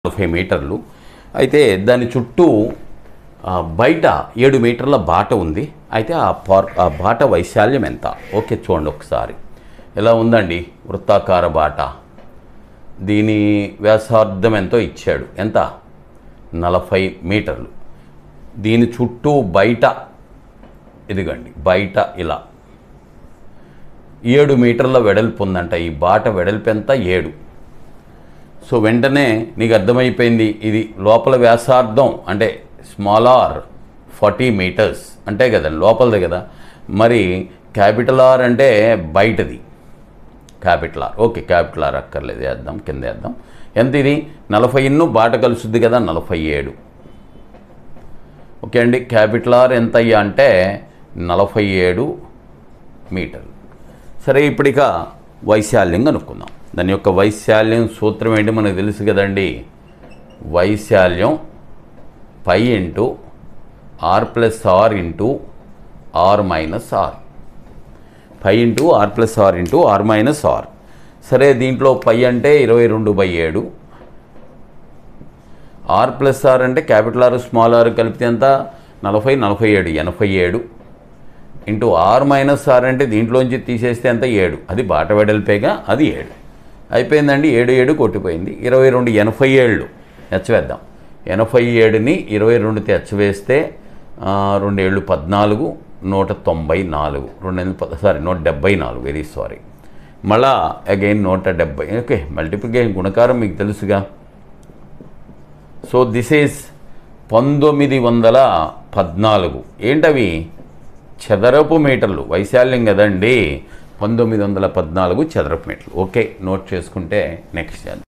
40 మీటర్లు. అయితే దాని చుట్టూ బయట 7 మీటర్ల బాట ఉంది. అయితే ఆ బాట వైశాల్యం ఎంత? ఓకే, చూడండి ఒకసారి ఎలా ఉందండి. వృత్తాకార బాట, దీని వ్యాసార్థం ఎంతో ఇచ్చాడు. ఎంత? 40 మీటర్లు. దీని చుట్టూ బయట ఇదిగండి, బయట ఇలా 7 మీటర్ల వెడల్పు ఉందంట. ఈ బాట వెడల్పు ఎంత? 7. సో వెంటనే నీకు అర్థమైపోయింది, ఇది లోపల వ్యాసార్థం అంటే స్మాల్ ఆర్ 40 మీటర్స్ అంటే కదా, లోపలది కదా. మరి క్యాపిటల్ ఆర్ అంటే బయటది, capital R. Okay, capital R అక్కర్లేదు, వేద్దాం, కింద వేద్దాం. ఎంత ఇది? 40 బాట కలుస్తుంది కదా, 47. ఓకే అండి, క్యాపిటల్ ఆర్ ఎంత అయ్యా అంటే 47 మీటర్లు. సరే, ఇప్పుడు ఇక వైశాల్యం కనుక్కుందాం. దాని యొక్క వైశాల్యం సూత్రం ఏంటి మనకు తెలుసు కదండి. వైశాల్యం pi into R plus R into R minus R. Pi into R plus R into R minus R. సరే, దీంట్లో పై అంటే 22/7, ఆర్ ప్లస్ ఆర్ అంటే క్యాపిటల్ ఆర్ స్మాల్ ఆర్ కలిపితే ఎంత? 40, 47, 87 ఇంటూ ఆర్ మైనస్ ఆర్ అంటే దీంట్లోంచి తీసేస్తే ఎంత? 7. అది బాట వెడల్పేగా, అది 7 అయిపోయిందండి. 7 కొట్టిపోయింది. 22 87 తెచ్చవేద్దాం. 87ని 22 తెచ్చవేస్తే 2 7 14, 194, 174, వెరీ సారీ. మళ్ళా అగైన్ 170. ఓకే, మల్టిప్లికేషన్ గుణకారం మీకు తెలుసుగా. So this is 1914. ఏంటవి? చదరపు మీటర్లు. వైశాల్యం కదండి, 1914 చదరపు మీటర్లు. ఓకే, నోట్ చేసుకుంటే నెక్స్ట్ చేద్దాం.